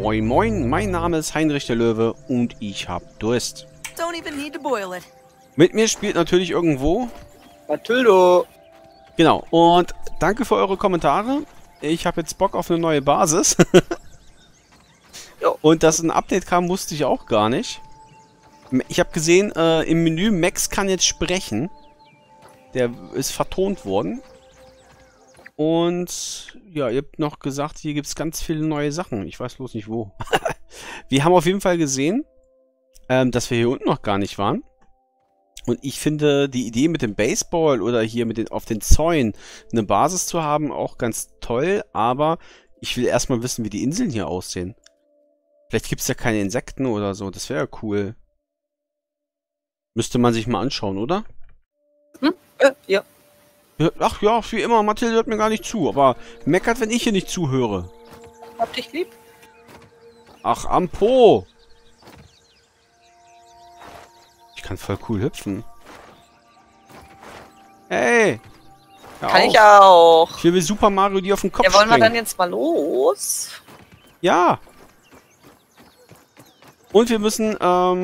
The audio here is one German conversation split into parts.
Moin Moin, mein Name ist Heinrich der Löwe und ich hab Durst. Don't even need to boil it. Mit mir spielt natürlich irgendwo... Matildo. Genau, und danke für eure Kommentare. Ich habe jetzt Bock auf eine neue Basis. Jo. Und dass ein Update kam, wusste ich auch gar nicht. Ich habe gesehen, im Menü Max kann jetzt sprechen. Der ist vertont worden. Und ja, ihr habt noch gesagt, hier gibt es ganz viele neue Sachen. Ich weiß bloß nicht wo. Wir haben auf jeden Fall gesehen, dass wir hier unten noch gar nicht waren. Und ich finde die Idee mit dem Baseball oder hier mit auf den Zäunen eine Basis zu haben auch ganz toll. Aber ich will erstmal wissen, wie die Inseln hier aussehen. Vielleicht gibt es ja keine Insekten oder so. Das wäre ja cool. Müsste man sich mal anschauen, oder? Ja. Ach ja, wie immer, Mathilde hört mir gar nicht zu, aber meckert, wenn ich hier nicht zuhöre. Hab dich lieb. Ach, am Po! Ich kann voll cool hüpfen. Hey! Hör Kann auf. ich auch. Ich will wie Super Mario die auf den Kopf Ja, wollen wir springen. dann jetzt mal los? Ja! Und wir müssen,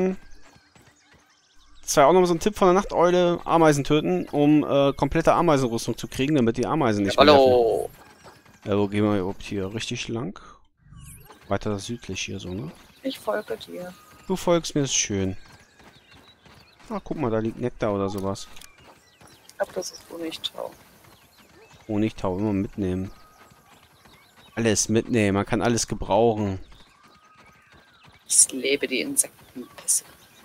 das war auch noch so ein Tipp von der Nachteule, Ameisen töten, um komplette Ameisenrüstung zu kriegen, damit die Ameisen nicht mehr nerven. Hallo. Ja, wo gehen wir überhaupt hier? Richtig lang? Weiter südlich hier so, ne? Ich folge dir. Du folgst mir, ist schön. Ah, guck mal, da liegt Nektar oder sowas. Ich glaube, das ist Honigtau. Honigtau immer mitnehmen. Alles mitnehmen, man kann alles gebrauchen. Ich lebe die Insektenpisse.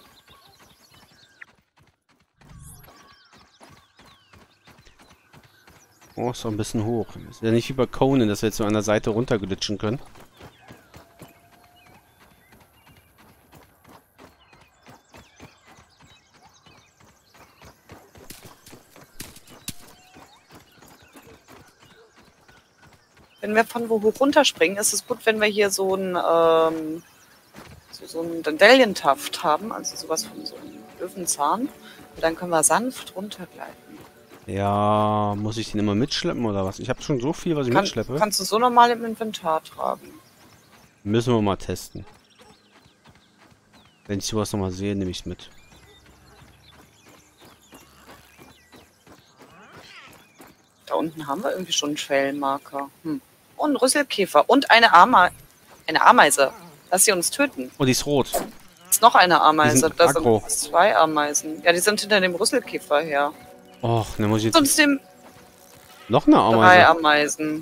Oh, ist doch ein bisschen hoch. Ist ja nicht wie bei Conan, dass wir jetzt so an der Seite runterglitschen können. Wenn wir von wo hoch runterspringen, ist es gut, wenn wir hier so ein so einen Dandelion-Taft haben, also sowas von so einem Löwenzahn. Und dann können wir sanft runtergleiten. Ja, muss ich den immer mitschleppen oder was? Ich habe schon so viel, was ich mitschleppe. Kannst du so normal im Inventar tragen. Müssen wir mal testen. Wenn ich sowas nochmal sehe, nehme ich es mit. Da unten haben wir irgendwie schon einen Schwellenmarker. Und einen Rüsselkäfer und eine Ameise. Lass sie uns töten. Oh, die ist rot. Ist noch eine Ameise. Die sind Da aggro. sind 2 Ameisen. Ja, die sind hinter dem Rüsselkäfer her. Och, dann muss ich jetzt Sonst dem noch eine 3 Ameise. Ameisen.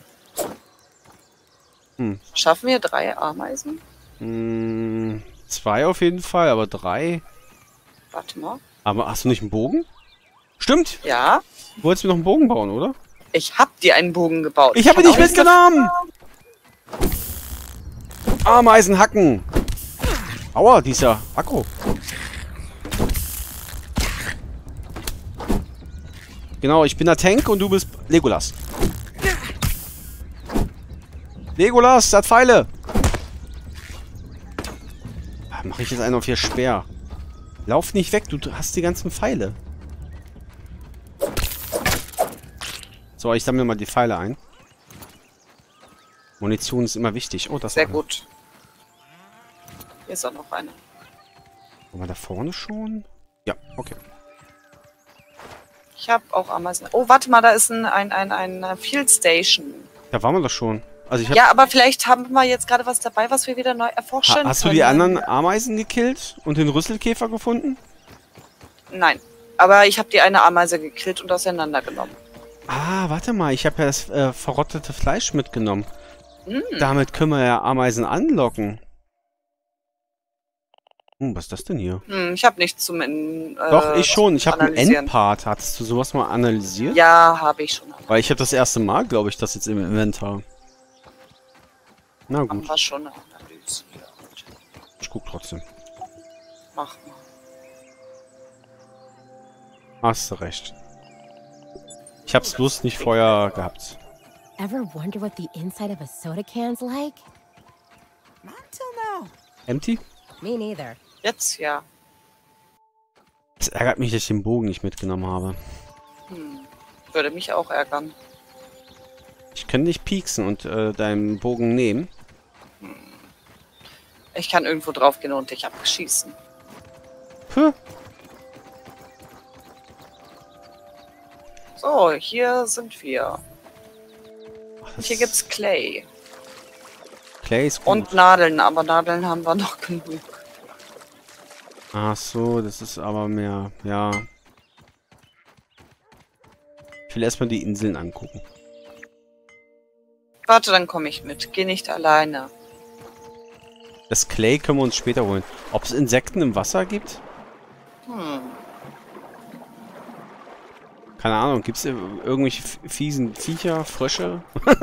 Schaffen wir 3 Ameisen? 2 auf jeden Fall, aber 3. Warte mal. Aber hast du nicht einen Bogen? Stimmt! Ja, Du wolltest mir noch einen Bogen bauen, oder? ich hab dir einen Bogen gebaut. Ich habe kann dich auch nichts mitgenommen! Ameisen hacken! Aua, dieser Akku. Genau, ich bin der Tank und du bist Legolas. Legolas, der hat Pfeile! Mach ich jetzt einen auf hier Speer. Lauf nicht weg, du hast die ganzen Pfeile. So, ich sammle mal die Pfeile ein. Munition ist immer wichtig. Oh, das Sehr war gut. Hier ist auch noch eine. Waren wir da vorne schon? Ja, okay. Ich habe auch Ameisen. Oh, warte mal, da ist ein Field Station. Da waren wir doch schon. Also ich hab, Ja, aber vielleicht haben wir jetzt gerade was dabei, was wir wieder neu erforschen hast du die anderen Ameisen gekillt und den Rüsselkäfer gefunden? Nein. Aber ich habe die eine Ameise gekillt und auseinandergenommen. Ah, warte mal, ich habe ja das verrottete Fleisch mitgenommen. Damit können wir ja Ameisen anlocken. Was ist das denn hier? Ich habe nichts zum Doch, ich schon. Ich habe einen analysieren. Endpart. Hattest du sowas mal analysiert? Ja, habe ich schon. Weil ich habe das erste Mal, glaube ich, das jetzt im Inventar. Na Haben gut, wir schon analysiert. ich guck trotzdem. Mach mal. Hast du recht. Ich hab's bloß nicht vorher gehabt. Ever wonder what the inside of a soda can's like? Not till now. Empty? Me neither. Jetzt ja. Es ärgert mich, dass ich den Bogen nicht mitgenommen habe. Würde mich auch ärgern. Ich könnte dich pieksen und deinen Bogen nehmen. Ich kann irgendwo draufgehen und dich abschießen. Puh. So, hier sind wir. Ach, Und hier gibt's Clay. Clay ist gut. Und Nadeln, aber Nadeln haben wir noch genug. Ach so, das ist aber mehr... Ja. Ich will erstmal die Inseln angucken. Warte, dann komme ich mit. Geh nicht alleine. Das Clay können wir uns später holen. Ob es Insekten im Wasser gibt? Keine Ahnung. Gibt es irgendwelche fiesen Viecher, Frösche?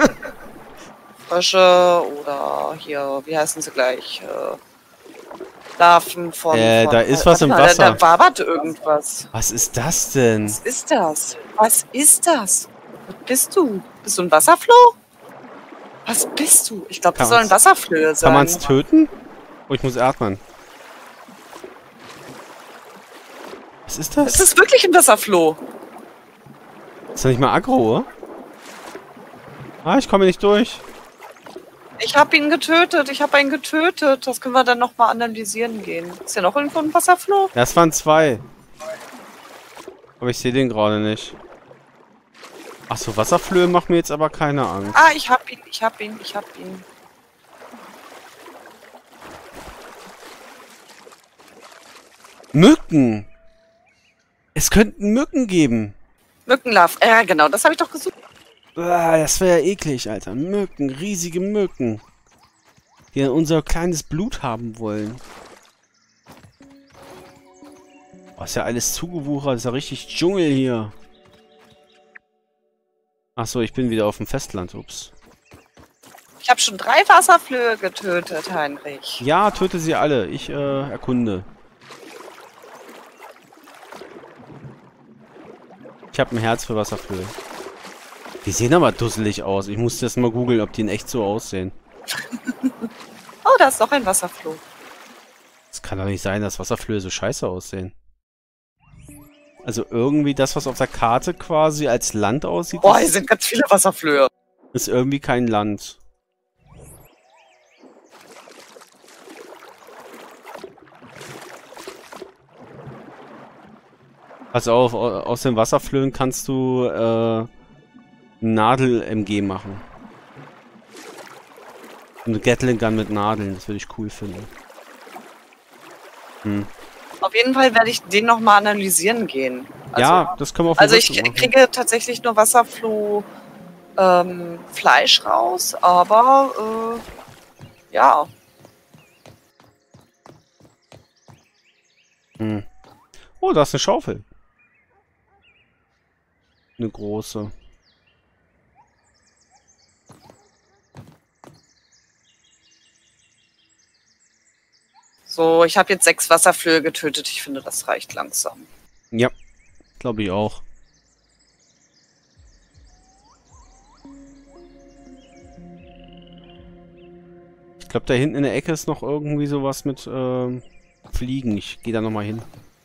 Frösche oder hier, wie heißen sie gleich? Larven von... Da ist was im Wasser. Da wabert irgendwas. Was ist das denn? Was ist das? Was ist das? Was bist du? Bist du ein Wasserfloh? Was bist du? Ich glaube, das soll ein Wasserflöhe sein. Kann man es töten? Oh, ich muss atmen. Was ist das? Es ist wirklich ein Wasserfloh. Ist doch nicht mal aggro, oder? Ah, ich komme nicht durch. Ich habe ihn getötet. Ich habe einen getötet. Das können wir dann nochmal analysieren gehen. Ist hier noch irgendwo ein Wasserfloh? Ja, es waren 2. Aber ich sehe den gerade nicht. Ach so, Wasserflöhe machen mir jetzt aber keine Angst. Ah, ich hab ihn. Ich hab ihn. Ich hab ihn. Mücken! Es könnten Mücken geben. Mückenlarven. Ja, genau. Das habe ich doch gesucht. Das wäre ja eklig, Alter. Mücken, riesige Mücken. Die unser kleines Blut haben wollen. Oh, ist ja alles zugewuchert. Ist ja richtig Dschungel hier. Achso, ich bin wieder auf dem Festland. Ups. Ich habe schon 3 Wasserflöhe getötet, Heinrich. Ja, töte sie alle. Ich erkunde. Ich habe ein Herz für Wasserflöhe. Die sehen aber dusselig aus. Ich musste erst mal googeln, ob die in echt so aussehen. Oh, da ist doch ein Wasserfloh. Es kann doch nicht sein, dass Wasserflöhe so scheiße aussehen. Also irgendwie das, was auf der Karte quasi als Land aussieht, Oh, hier sind ganz viele Wasserflöhe. ist irgendwie kein Land. Pass auf, aus den Wasserflöhen kannst du Nadel-MG machen. Eine Gatling Gun mit Nadeln, das würde ich cool finden. Auf jeden Fall werde ich den nochmal analysieren gehen. Also, Ja, das können wir auf dem Also ich Rückzug machen. kriege tatsächlich nur Wasserfloh Fleisch raus, aber ja. Oh, da ist eine Schaufel. Eine große. So, ich habe jetzt 6 Wasserflöhe getötet. Ich finde, das reicht langsam. Ja, glaube ich auch. Ich glaube, da hinten in der Ecke ist noch irgendwie sowas mit Fliegen. Ich gehe da nochmal hin.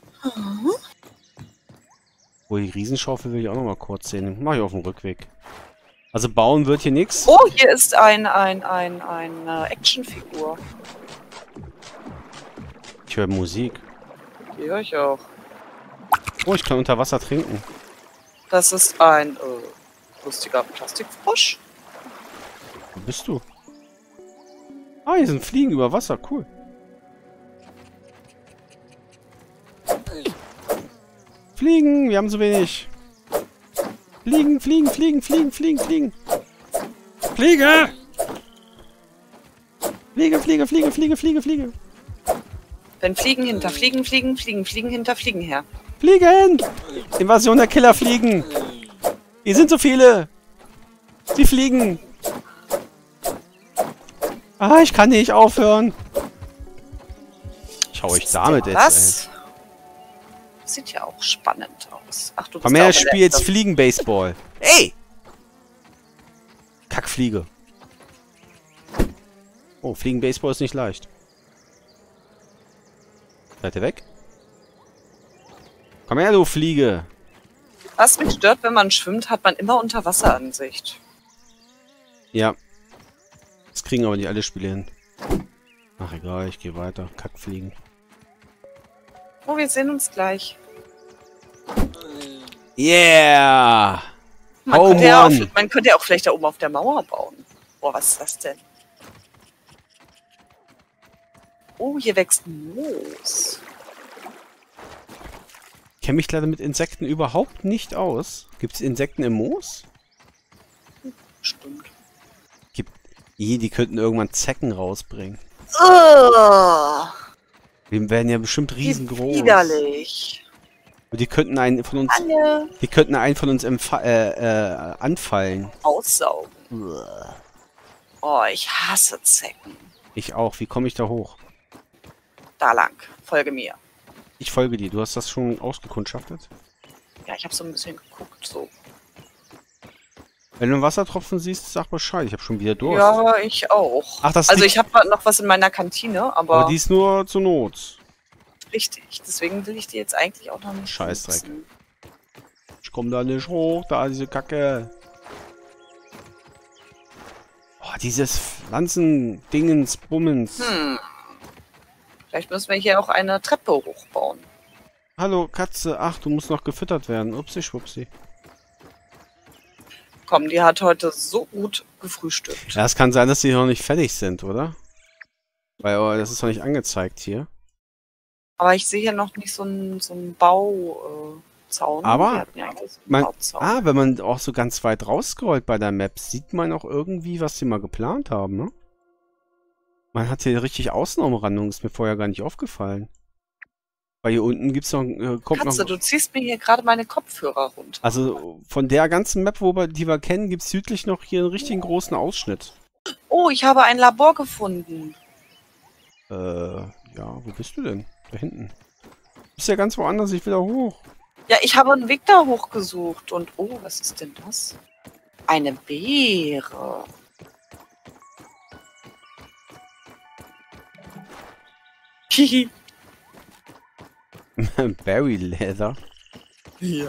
Oh, die Riesenschaufel will ich auch nochmal kurz sehen. Mach ich auf dem Rückweg. Also bauen wird hier nichts. Oh, hier ist eine Actionfigur. Ich höre Musik. Die höre ich auch. Oh, ich kann unter Wasser trinken. Das ist ein lustiger Plastikfrosch. Wo bist du? Ah, hier sind Fliegen über Wasser. Cool. Fliegen, wir haben so wenig. Fliegen, fliegen, fliegen, fliegen, fliegen, fliegen. Fliege! Fliege, fliege, fliege, fliege, fliege, fliege. Wenn Fliegen hinter Fliegen, Fliegen, Fliegen, Fliegen hinter Fliegen her. Fliegen! Invasion der Killerfliegen! Hier sind so viele! Sie fliegen! Ah, ich kann nicht aufhören! Schau euch damit jetzt, Was? Sieht ja auch spannend aus. Ach, du bist Komm her, auch spiel jetzt Fliegen-Baseball. Ey! Kackfliege. Oh, Fliegen-Baseball ist nicht leicht. Seid ihr weg? Komm her, du Fliege. Was mich stört, wenn man schwimmt, hat man immer Unterwasseransicht. Ja. Das kriegen aber nicht alle Spiele hin. Ach egal, ich gehe weiter. Kackfliegen. Oh, wir sehen uns gleich. Yeah! Man, Home man könnte ja auch vielleicht da oben auf der Mauer bauen. Boah, was ist das denn? Oh, hier wächst Moos. Ich kenne mich leider mit Insekten überhaupt nicht aus. Gibt es Insekten im Moos? Stimmt. Die könnten irgendwann Zecken rausbringen. Die werden ja bestimmt riesengroß. Widerlich. Und die könnten einen von uns. Alle Die könnten einen von uns anfallen. aussaugen. Oh, ich hasse Zecken. Ich auch. Wie komme ich da hoch? Da lang. Folge mir. Ich folge dir. Du hast das schon ausgekundschaftet? Ja, ich habe so ein bisschen geguckt. So. Wenn du einen Wassertropfen siehst, sag Bescheid. Ich habe schon wieder Durst. Ja, ich auch. Ach, das also liegt- ich habe noch was in meiner Kantine, aber Aber die ist nur zur Not. richtig. Deswegen will ich die jetzt eigentlich auch noch nicht Scheißdreck. nutzen. Ich komme da nicht hoch. Da diese Kacke. Oh, dieses Pflanzendingens, Bummens. Vielleicht müssen wir hier auch eine Treppe hochbauen. Hallo, Katze. Ach, du musst noch gefüttert werden. Upsi, schwupsi. Komm, die hat heute so gut gefrühstückt. Ja, es kann sein, dass die noch nicht fertig sind, oder? Weil das ist noch nicht angezeigt hier. Aber ich sehe hier noch nicht so einen Bauzaun. Aber Wir hatten ja eigentlich so einen Bauzaun. wenn man auch so ganz weit rausscrollt bei der Map, sieht man auch irgendwie, was sie mal geplant haben, ne? Man hat hier richtig Außenumrandung, ist mir vorher gar nicht aufgefallen. Weil hier unten gibt's noch, kommt Katze, noch... du ziehst mir hier gerade meine Kopfhörer runter. Also von der ganzen Map, die wir kennen, gibt's südlich noch hier einen richtigen großen Ausschnitt. Oh, ich habe ein Labor gefunden. Ja, wo bist du denn? Da hinten. Du bist ja ganz woanders, ich will da hoch. Ja, ich habe einen Weg da hochgesucht. Und oh, was ist denn das? Eine Beere. Hihi. Berry Leather. Ja.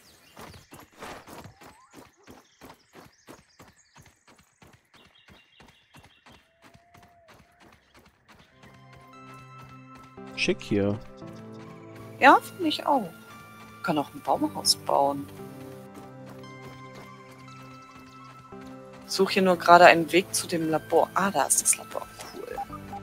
Schick hier. Ja, finde ich auch. Ich kann auch ein Baumhaus bauen. Ich suche hier nur gerade einen Weg zu dem Labor. Ah, da ist das Labor. Cool.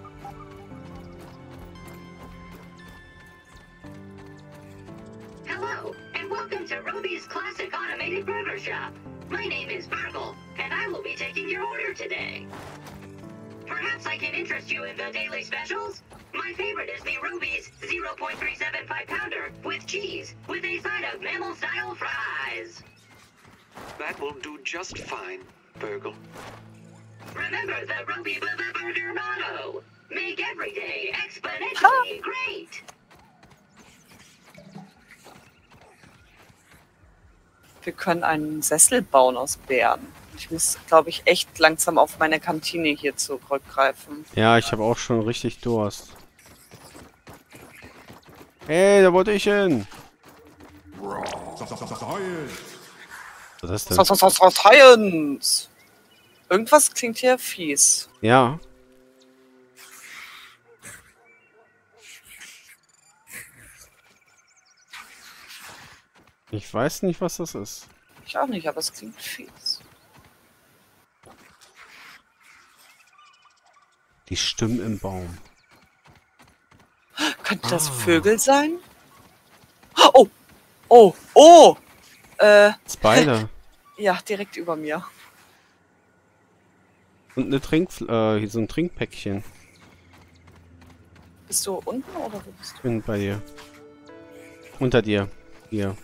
Hello, and welcome to Roby's Classic Automated Burger Shop. My name is Burgle, and I will be taking your order today. Perhaps I can interest you in the daily specials? My favorite is the Roby's 0.375 pounder with cheese, with a side of mammal-style fries. That will do just fine, Burgle. Remember the Roby Burger motto: make every day exponentially great. Wir können einen Sessel bauen aus Beeren. Ich muss, glaube ich, echt langsam auf meine Kantine hier zurückgreifen. Ja, ich habe auch schon richtig Durst. Hey, da wollte ich hin. Was ist das denn? Science! Irgendwas klingt hier fies. Ja. Ich weiß nicht, was das ist. Ich auch nicht, aber es klingt fies. Die Stimmen im Baum. Könnte das Vögel sein? Oh! Oh! Oh! Spider. Ja, direkt über mir. Und eine hier so ein Trinkpäckchen. Bist du unten oder wo bist Ich du? bin bei dir. Unter dir. Hier.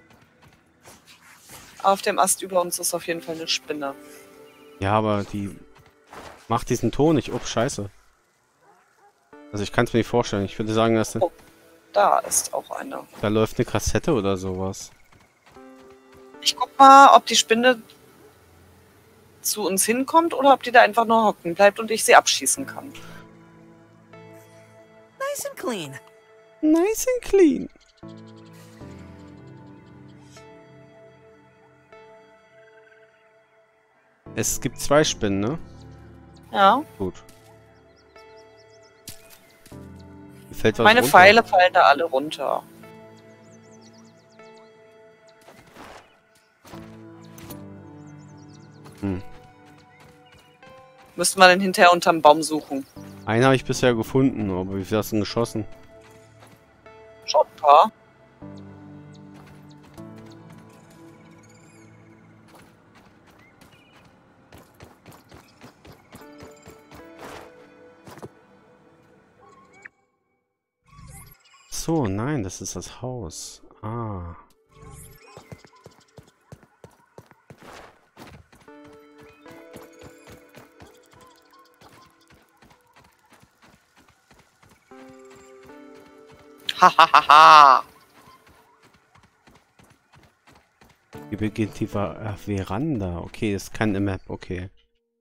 Auf dem Ast über uns ist auf jeden Fall eine Spinne. Ja, aber die macht diesen Ton nicht. Ups, scheiße. Also ich kann es mir nicht vorstellen. Ich würde sagen, dass Oh. Da ist auch eine. da läuft eine Kassette oder sowas. Ich guck mal, ob die Spinne zu uns hinkommt oder ob die da einfach nur hocken bleibt und ich sie abschießen kann. Nice and clean. Nice and clean. Es gibt 2 Spinnen, ne? Ja. Gut. Fällt was Meine runter? Pfeile fallen da alle runter. Hm. Müssten wir den hinterher unterm Baum suchen. Einen habe ich bisher gefunden, aber wie viel hast du denn geschossen? Schon ein paar. So, nein, das ist das Haus. Ah. Hahaha. Hier beginnt die Veranda. Okay, ist keine Map, okay.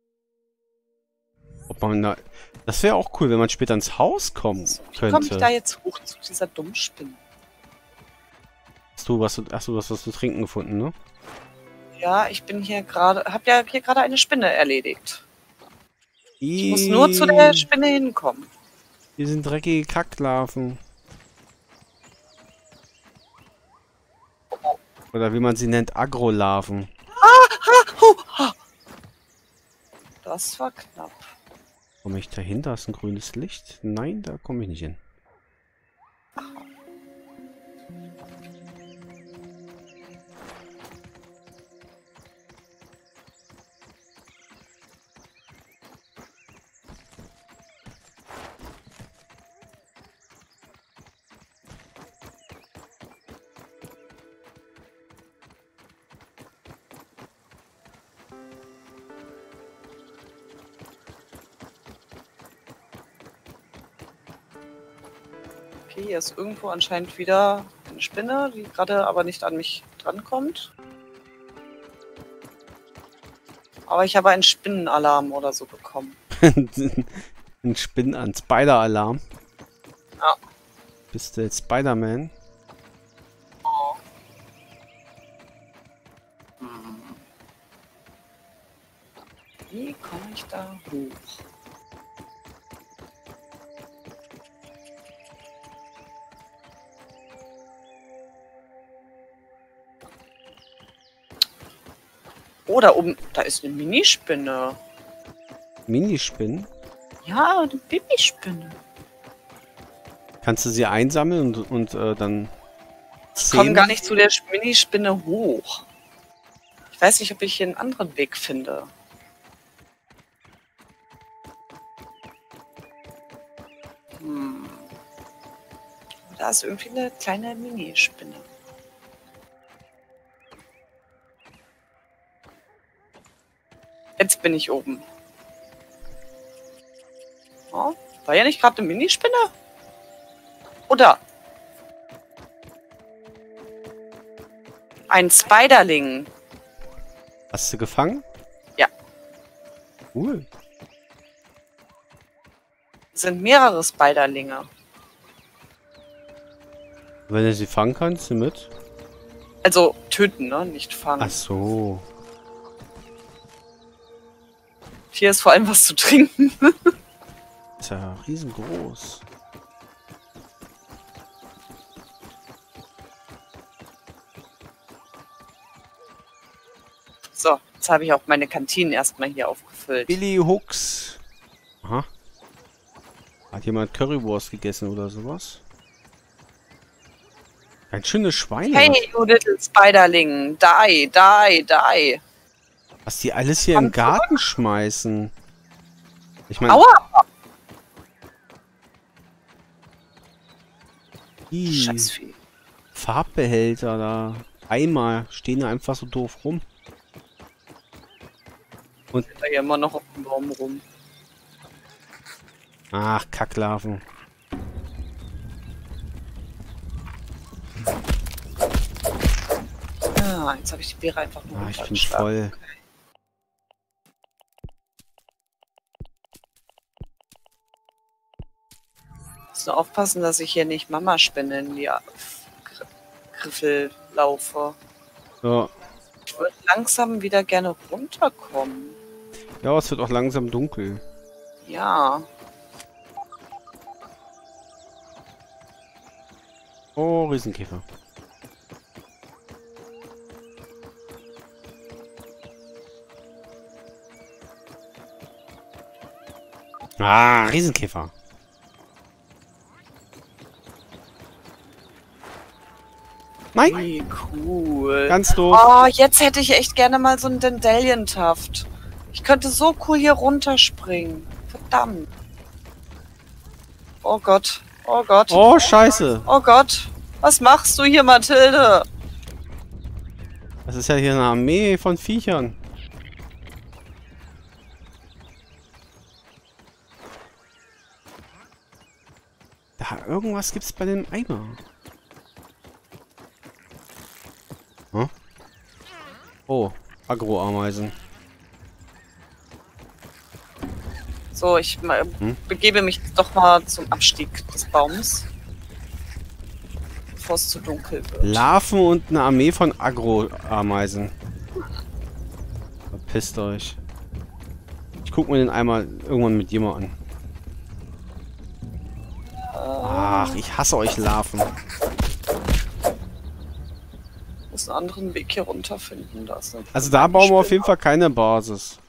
Ob man da... Das wäre auch cool, wenn man später ins Haus kommen Wie komme ich da könnte. jetzt hoch zu dieser Dummspinne? Achso, du hast was zu trinken gefunden, ne? Ja, ich bin hier gerade, hab ja hier gerade eine Spinne erledigt. Ich muss nur zu der Spinne hinkommen. Hier sind dreckige Kacklarven. Oder wie man sie nennt, Agrolarven. Das war knapp. Komme ich dahinter? Ist ein grünes Licht? Nein, da komme ich nicht hin. Okay, hier ist irgendwo anscheinend wieder eine Spinne, die gerade aber nicht an mich drankommt. Aber ich habe einen Spinnenalarm oder so bekommen. Ein Spinnen an Spider-Alarm. Ja. Bist du jetzt Spider-Man? Wie komme ich da hoch? Oh, da oben, da ist eine Minispinne. Minispinnen? Ja, eine Babyspinne. Kannst du sie einsammeln und dann Ich komme gar nicht zu der Minispinne hoch. Ich weiß nicht, ob ich hier einen anderen Weg finde. Da ist irgendwie eine kleine Minispinne. Jetzt bin ich oben. Oh, war ja nicht gerade eine Minispinne? Oder? Ein Spiderling. Hast du gefangen? Ja. Cool. Es sind mehrere Spiderlinge. Wenn du sie fangen kannst, nimm mit. Also töten, ne? Nicht fangen. Ach so. Hier ist vor allem was zu trinken. Ist ja riesengroß. So, jetzt habe ich auch meine Kantinen erstmal hier aufgefüllt. Billy Hooks. Aha. Hat jemand Currywurst gegessen oder sowas? Ein schönes Schwein. Hey, you little Spiderling. Die, die, die. Was die alles hier im Garten schmeißen. Ich meine, Aua! die Scheißvieh. Farbbehälter da. Eimer stehen da einfach so doof rum. Da hier immer noch auf dem Baum rum. Ach, Kacklarven. Ah, jetzt habe ich die Beere einfach nur Ah, ich bin runtergeschlagen. voll. Muss nur aufpassen, dass ich hier nicht Mama-Spinne in die Griffel laufe. Ja. Ich würde langsam wieder gerne runterkommen. Ja, es wird auch langsam dunkel. Ja. Oh, Riesenkäfer. Ah, Riesenkäfer. Nein, Wie cool. ganz doof. Oh, jetzt hätte ich echt gerne mal so einen Dandelion-Taft. Ich könnte so cool hier runterspringen. Verdammt. Oh Gott. Oh Gott. Oh, scheiße. Oh Gott. Was machst du hier, Mathilde? Das ist ja hier eine Armee von Viechern. Da, irgendwas gibt's bei dem Eimer. Hm? Oh, Agroameisen. So, ich begebe mich doch mal zum Abstieg des Baums. Bevor es zu dunkel wird. Larven und eine Armee von Agroameisen. Verpisst euch. Ich guck mir den Eimer irgendwann mit dir mal an. Ach, ich hasse euch Larven. Ich muss einen anderen Weg hier runter finden. Da ist Also da bauen wir auf jeden Fall keine Basis.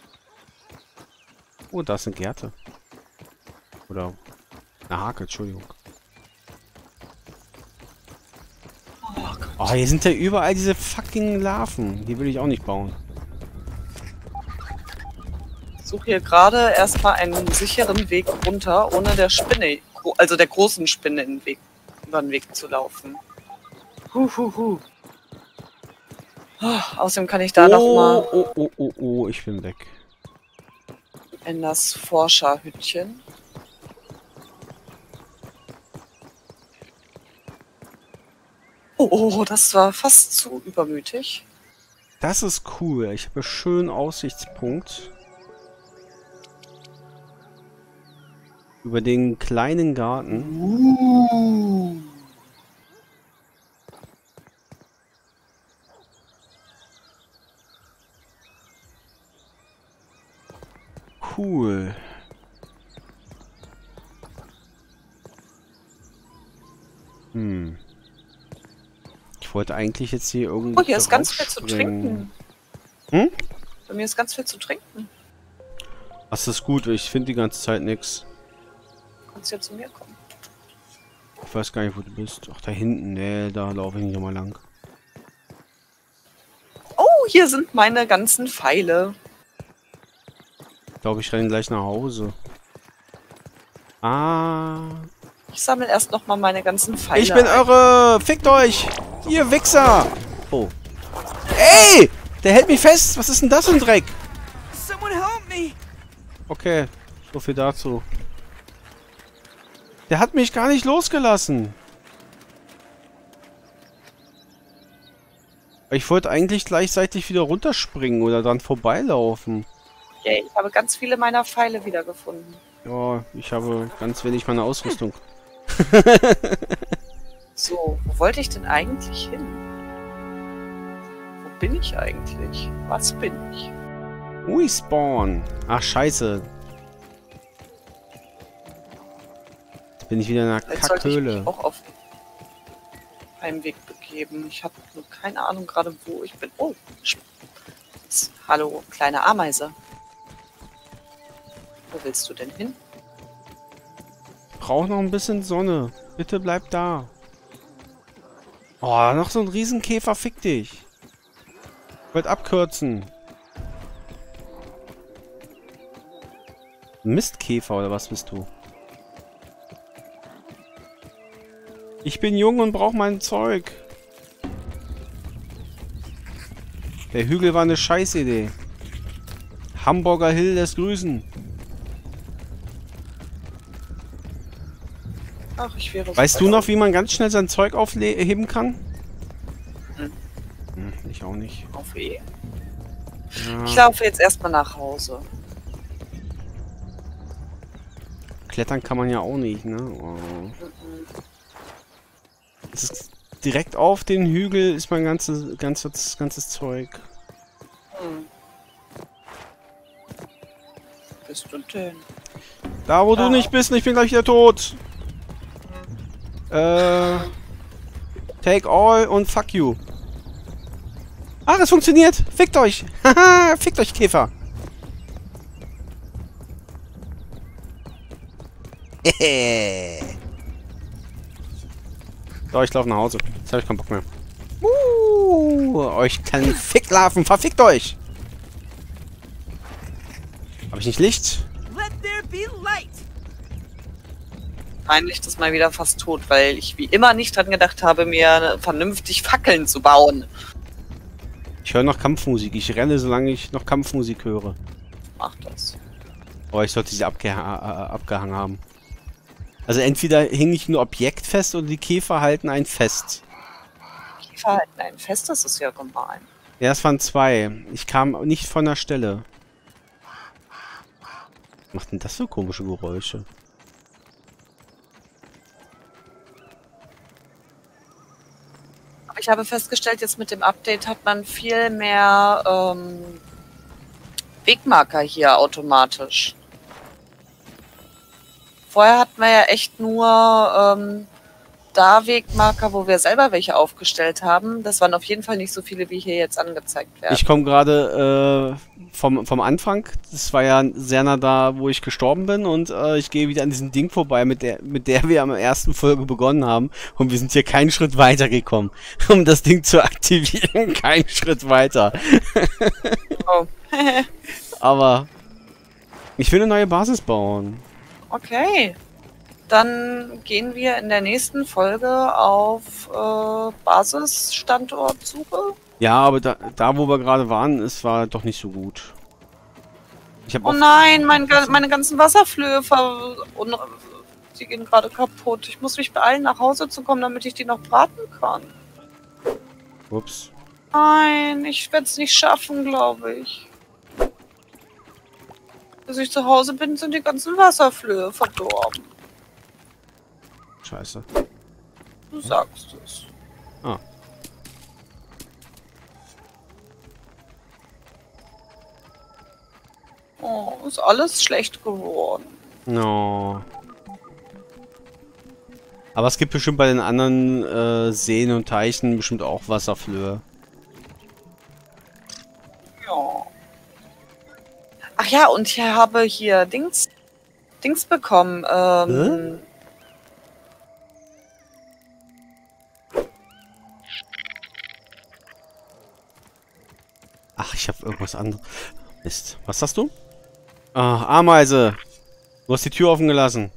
Oh, da ist eine Gerte. Oder eine Hake, Entschuldigung. Oh, hier sind ja überall diese fucking Larven. Die will ich auch nicht bauen. Ich suche hier gerade erstmal einen sicheren Weg runter, ohne der Spinne, also der großen Spinne über den Weg zu laufen. Außerdem kann ich da noch mal Oh, ich bin weg. in das Forscherhütchen. Oh, das war fast zu übermütig. Das ist cool. Ich habe einen schönen Aussichtspunkt. Über den kleinen Garten. Cool. Ich wollte eigentlich jetzt hier irgendwo. Oh, hier ist ganz viel zu trinken. Hm? Bei mir ist ganz viel zu trinken. Das ist gut, ich finde die ganze Zeit nichts. Du kannst ja zu mir kommen. Ich weiß gar nicht, wo du bist. Ach, da hinten. Nee, da laufe ich nicht mal lang. Oh, hier sind meine ganzen Pfeile. Ich glaube, ich renne gleich nach Hause. Ah. Ich sammle erst noch mal meine ganzen Pfeile. Ich bin irre! Fickt euch! Ihr Wichser! Oh. Ey! Der hält mich fest! Was ist denn das für ein Dreck? Someone help me! Okay, so viel dazu. Der hat mich gar nicht losgelassen. Ich wollte eigentlich gleichzeitig wieder runterspringen oder dann vorbeilaufen. Yay, ich habe ganz viele meiner Pfeile wiedergefunden. Ja, ich habe ganz wenig meiner Ausrüstung. So, wo wollte ich denn eigentlich hin? Wo bin ich eigentlich? Was bin ich? Respawn. Ach, scheiße. Jetzt bin ich wieder in einer Vielleicht sollte ich Kackhöhle. mich auch auf einen Weg begeben. Ich habe nur keine Ahnung gerade, wo ich bin. Oh, hallo, kleine Ameise. Wo willst du denn hin? Brauch noch ein bisschen Sonne. Bitte bleib da. Oh, noch so ein Riesenkäfer, fick dich. Ich wollte abkürzen. Mistkäfer oder was bist du? Ich bin jung und brauche mein Zeug. Der Hügel war eine Scheißidee. Hamburger Hill lässt grüßen. Ach, ich wäre so Weißt du weit noch, wie man ganz schnell sein Zeug aufheben kann? Hm. Ich auch nicht. auf E. Ja. Ich laufe jetzt erstmal nach Hause. Klettern kann man ja auch nicht, ne? Oh. Es ist direkt auf den Hügel ist mein ganzes Zeug. Hm. Wo bist du denn? Da, wo du nicht bist, ich bin gleich wieder tot. Take all und fuck you. Ach, es funktioniert. Fickt euch. Haha, fickt euch, Käfer. So, ich laufe nach Hause. Jetzt habe ich keinen Bock mehr. Euch kleinen Ficklarven, verfickt euch! Habe ich nicht Licht? Let there be light. Mein Licht ist mal wieder fast tot, weil ich wie immer nicht dran gedacht habe, mir vernünftig Fackeln zu bauen. Ich höre noch Kampfmusik. Ich renne, solange ich noch Kampfmusik höre. Mach das. Aber ich sollte sie abgehangen haben. Also entweder hing ich ein Objekt fest oder die Käfer halten einen fest. Käfer halten einen fest, das ist ja gemein. Ja, es waren 2. Ich kam nicht von der Stelle. Was macht denn das für komische Geräusche? Aber ich habe festgestellt, jetzt mit dem Update hat man viel mehr Wegmarker hier automatisch. Vorher hatten wir ja echt nur da Wegmarker, wo wir selber welche aufgestellt haben. Das waren auf jeden Fall nicht so viele, wie hier jetzt angezeigt werden. Ich komme gerade vom Anfang. Das war ja sehr nah da, wo ich gestorben bin. Und ich gehe wieder an diesem Ding vorbei, mit der wir am ersten Folge begonnen haben. Und wir sind hier keinen Schritt weiter gekommen. Um das Ding zu aktivieren, keinen Schritt weiter. Oh. Aber ich will eine neue Basis bauen. Okay. Dann gehen wir in der nächsten Folge auf Basisstandortsuche. Ja, aber da wo wir gerade waren, es war doch nicht so gut. Ich hab Oh nein, meine ganzen Wasserflöhe, die gehen gerade kaputt. Ich muss mich beeilen, nach Hause zu kommen, damit ich die noch braten kann. Ups. Nein, ich werde es nicht schaffen, glaube ich. Bis ich zu Hause bin, sind die ganzen Wasserflöhe verdorben. Scheiße. Du sagst es. Ah. Oh, ist alles schlecht geworden. No. Aber es gibt bestimmt bei den anderen Seen und Teichen bestimmt auch Wasserflöhe. Ja. Ach ja, und ich habe hier Dings bekommen. Ach, ich habe irgendwas anderes. Mist. Was hast du? Ah, Ameise. Du hast die Tür offen gelassen.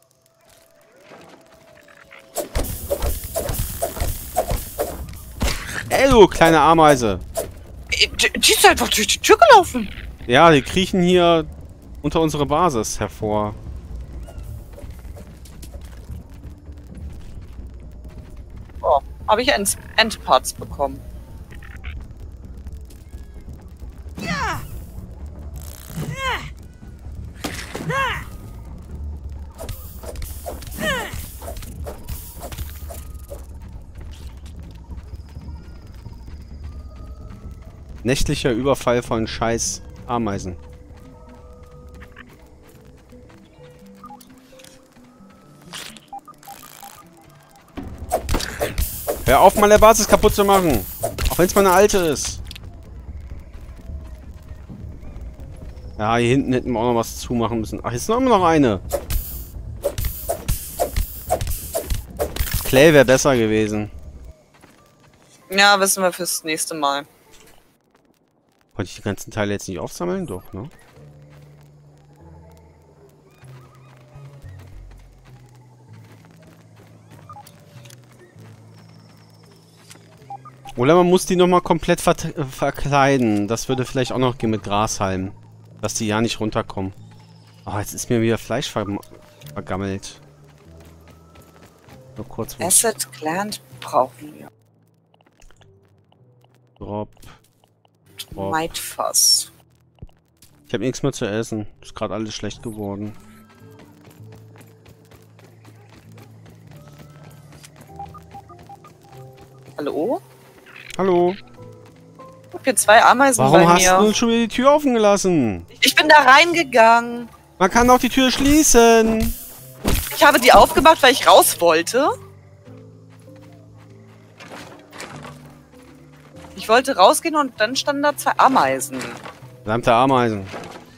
Ey, du kleine Ameise. Die ist einfach durch die Tür gelaufen. Ja, die kriechen hier unter unsere Basis hervor. Oh, habe ich Endparts bekommen. Nächtlicher Überfall von scheiß Ameisen. Hör auf, meine Basis kaputt zu machen. Auch wenn es meine alte ist. Ja, hier hinten hätten wir auch noch was zumachen müssen. Ach, jetzt noch immer noch eine. Clay wäre besser gewesen. Ja, wissen wir fürs nächste Mal. Konnte ich die ganzen Teile jetzt nicht aufsammeln? Doch, ne? Oder man muss die nochmal komplett verkleiden. Das würde vielleicht auch noch gehen mit Grashalmen. Dass die ja nicht runterkommen. Oh, jetzt ist mir wieder Fleisch vergammelt. Nur kurz. Acid Gland brauchen wir. Drop. Meitfass. Ich habe nichts mehr zu essen. Ist gerade alles schlecht geworden. Hallo? Hallo? Ich habe hier 2 Ameisen Warum bei hast mir. du schon wieder die Tür offen gelassen? Ich bin da reingegangen. Man kann auch die Tür schließen. Ich habe die aufgemacht, weil ich raus wollte. Ich wollte rausgehen und dann standen da 2 Ameisen. Verdammte Ameisen.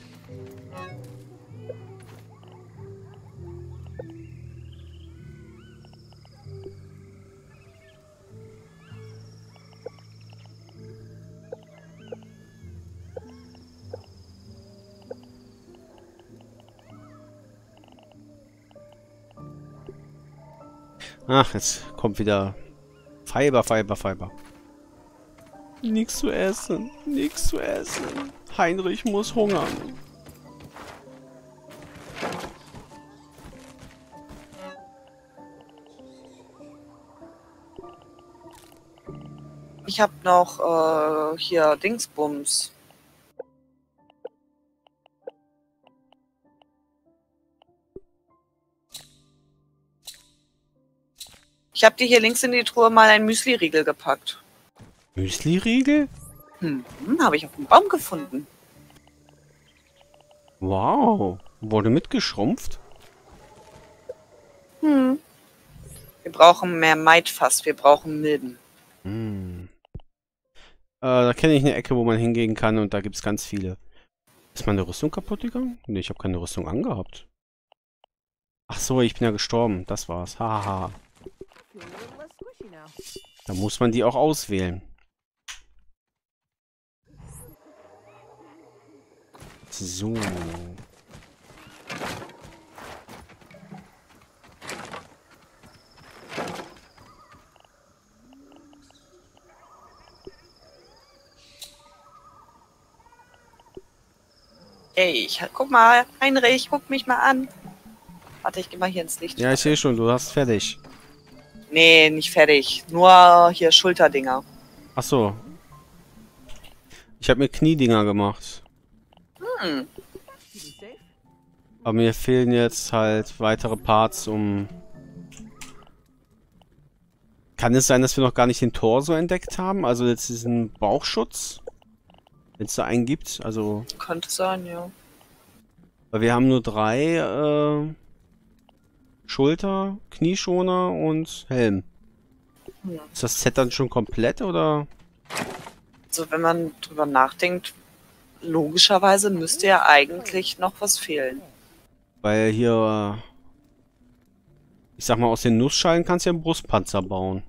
Ach, jetzt kommt wieder Fiber. Nichts zu essen. Heinrich muss hungern. Ich habe noch hier Dingsbums. Ich habe dir hier links in die Truhe mal ein Müsli-Riegel gepackt. Müsli-Riegel? Habe ich auf dem Baum gefunden. Wow. Wurde mitgeschrumpft? Wir brauchen mehr Maitfass. Wir brauchen Milben. Da kenne ich eine Ecke, wo man hingehen kann und da gibt es ganz viele. Ist meine Rüstung kaputt gegangen? Nee, ich habe keine Rüstung angehabt. Ach so, ich bin ja gestorben. Das war's. Haha. Da muss man die auch auswählen. So. Ey, guck mal, Heinrich, guck mich mal an. Warte, ich geh mal hier ins Licht. Ja, ich sehe schon, du hast fertig. Nee, nicht fertig. Nur hier Schulterdinger. Ach so. Ich habe mir Kniedinger gemacht. Aber mir fehlen jetzt halt weitere Parts, um... Kann es sein, dass wir noch gar nicht den Torso entdeckt haben? Also jetzt diesen Bauchschutz? Wenn es da einen gibt, also... Könnte sein, ja. Weil wir haben nur 3 Schulter, Knieschoner und Helm. Ist das Set dann schon komplett, oder? Also wenn man drüber nachdenkt, logischerweise müsste ja eigentlich noch was fehlen. Weil hier... Ich sag mal, aus den Nussschalen kannst du ja einen Brustpanzer bauen.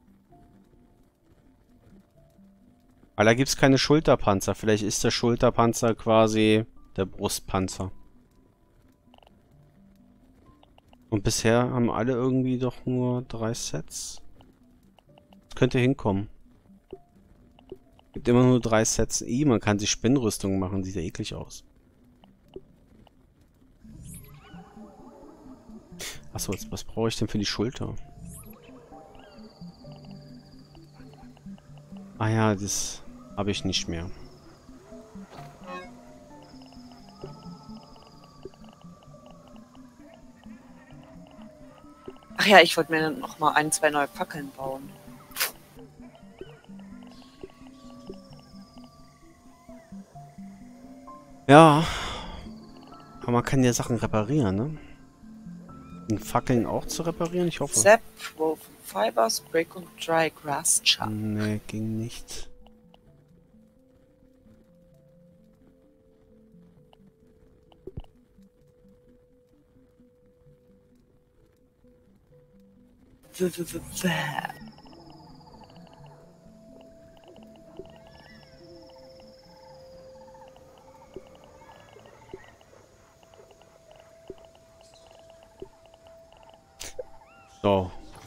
Weil da gibt es keine Schulterpanzer. Vielleicht ist der Schulterpanzer quasi der Brustpanzer. Und bisher haben alle irgendwie doch nur 3 Sets. Das könnte hinkommen. Gibt immer nur 3 Sets. Man kann sich Spinnrüstung machen. Sieht ja eklig aus. Achso, was brauche ich denn für die Schulter? Ah ja, das habe ich nicht mehr. Ach ja, ich wollte mir noch mal 1, 2 neue Fackeln bauen. Ja. Aber man kann ja Sachen reparieren, ne? Und Fackeln auch zu reparieren? Ich hoffe. Zap, Woven Fibers, Break und Dry Grass Chop. Nee, ging nicht. So.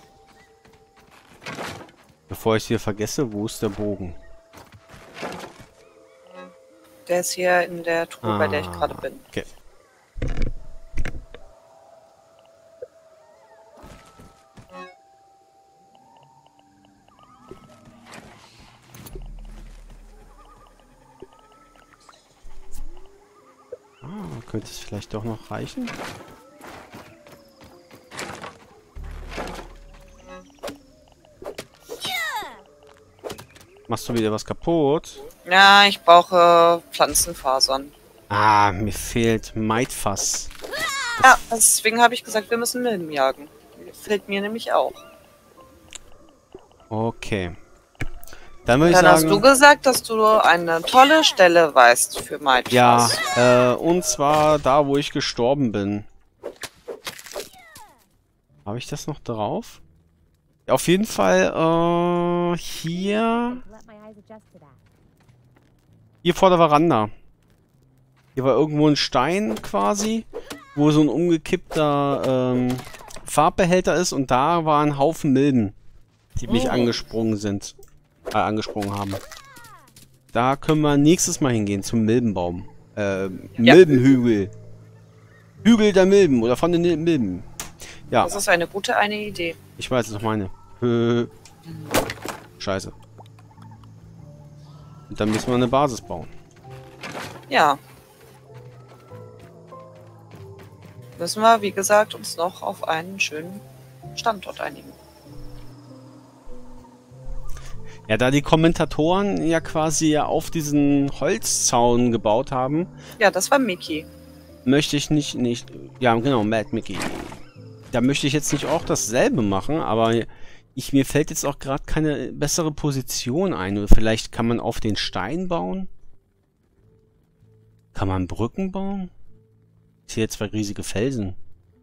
Bevor ich es hier vergesse, wo ist der Bogen? Der ist hier in der Truhe, bei der ich gerade bin. Okay. Könnte es vielleicht doch noch reichen? Machst du wieder was kaputt? Ja, ich brauche Pflanzenfasern. Ah, mir fehlt Maitfass. Ja, deswegen habe ich gesagt, wir müssen Milben jagen. Fehlt mir nämlich auch. Okay. Dann würde ich Dann hast du sagen, gesagt, dass du eine tolle Stelle weißt für ja, Mindfuss. und zwar da, wo ich gestorben bin. Habe ich das noch drauf? Ja, auf jeden Fall, hier Let my eyes adjust to that. Hier vor der Veranda. Hier war irgendwo ein Stein quasi, wo so ein umgekippter Farbbehälter ist und da war ein Haufen Milben, die mich angesprungen haben. Da können wir nächstes Mal hingehen, zum Milbenbaum. Milbenhügel. Hügel der Milben oder von den Milben. Ja, Das ist eine gute Idee. ich weiß, das ist meine. Scheiße. Und dann müssen wir eine Basis bauen. Ja. Müssen wir, wie gesagt, uns noch auf einen schönen Standort einigen. Ja, da die Kommentatoren ja quasi auf diesen Holzzaun gebaut haben, Ja, das war Mickey. möchte ich nicht, ja genau, Mad Mickey. Da möchte ich jetzt nicht auch dasselbe machen, aber mir fällt jetzt auch gerade keine bessere Position ein. Oder vielleicht kann man auf den Stein bauen? Kann man Brücken bauen? Ich sehe jetzt zwei riesige Felsen.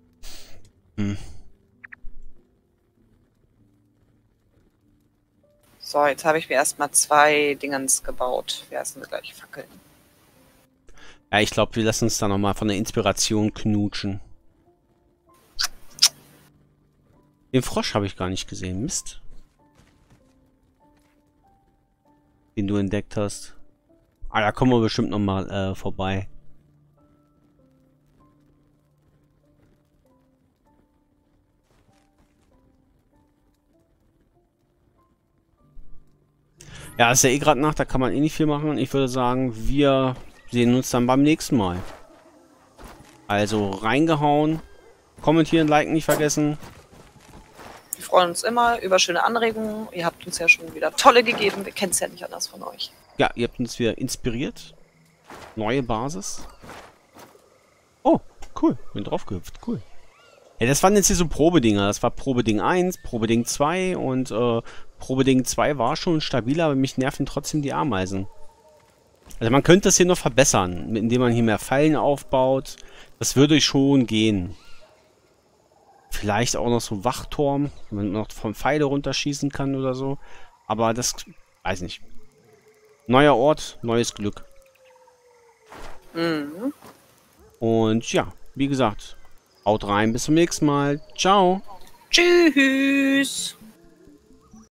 So, jetzt habe ich mir erstmal 2 Dingens gebaut. Wir essen gleich Fackeln. Ja, ich glaube, wir lassen uns da nochmal von der Inspiration knutschen. Den Frosch habe ich gar nicht gesehen. Mist. Den du entdeckt hast. Ah, da kommen wir bestimmt nochmal vorbei. Ja, ist ja eh gerade Nacht, da kann man eh nicht viel machen. Ich würde sagen, wir sehen uns dann beim nächsten Mal. Also reingehauen. Kommentieren, liken nicht vergessen. Wir freuen uns immer über schöne Anregungen. Ihr habt uns ja schon wieder tolle gegeben. Wir kennen es ja nicht anders von euch. Ja, ihr habt uns wieder inspiriert. Neue Basis. Oh, cool. Bin draufgehüpft. Cool. Ja, das waren jetzt hier so Probedinger. Das war Probeding 1, Probeding 2 und Probeding 2 war schon stabiler, aber mich nerven trotzdem die Ameisen. Also man könnte das hier noch verbessern, indem man hier mehr Fallen aufbaut. Das würde schon gehen. Vielleicht auch noch so Wachturm, wenn man noch von Pfeile runterschießen kann oder so. Aber das, weiß nicht. Neuer Ort, neues Glück. Mhm. Und ja, wie gesagt, haut rein, bis zum nächsten Mal. Ciao. Tschüss.